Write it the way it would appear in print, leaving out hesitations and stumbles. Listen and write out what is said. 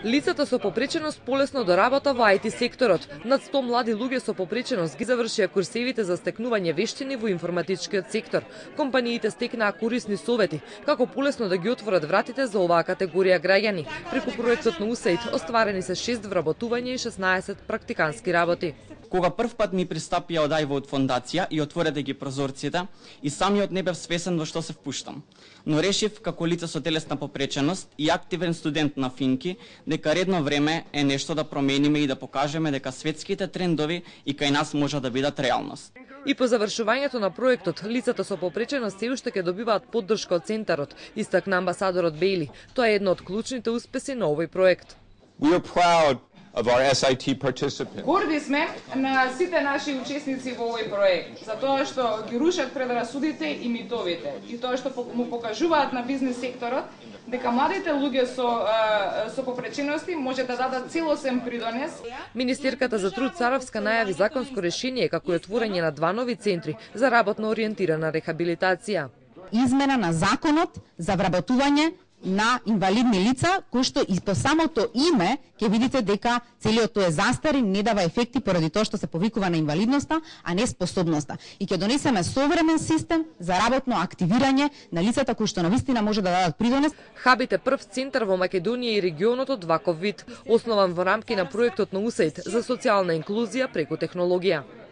Лицата со попреченост полесно до работа во IT секторот. Над 100 млади луѓе со попреченост ги завршија курсевите за стекнување вештини во информатичкиот сектор. Компаниите стекнаа корисни совети како полесно да ги отворат вратите за оваа категорија граѓани. Преку проектот на USAID остварени се 6 вработувања и 16 практикански работи. Кога прв пат ми пристапија од Ајво од фондација и отворете ги прозорците, и самиот не бев свесен во што се впуштам. Но решив како лице со телесна попреченост и активен студент на Финки дека редно време е нешто да промениме и да покажеме дека светските трендови и кај нас може да бидат реалност. И по завршувањето на проектот, лицата со попреченост се уште ќе добиваат поддршка од центарот, истакна амбасадорот Бейли. Тоа е едно од клучните успеси на овој проект. We are proud of our SIT participants. Горди сме на сите наши учесници во овој проект, за тоа што ги рушат предрасудите и митовите, и тоа што му покажуваат на бизнис секторот дека младите луѓе со попречености може да дадат целосен придонес. Министерката за труд Царовска најави законско решение како и отворање на 2 нови центри за работно ориентирана рехабилитација. Измена на законот за вработување на инвалидни лица, кој што и по самото име ќе видите дека целиот тој е застарен, не дава ефекти поради тоа што се повикува на инвалидноста, а не способноста. И ќе донесеме современ систем за работно активирање на лицата кои што навистина може да дадат придонес. Хабит е прв центар во Македонија и регионот од ваков вид, основан во рамки на проектот на USAID за социјална инклузија преку технологија.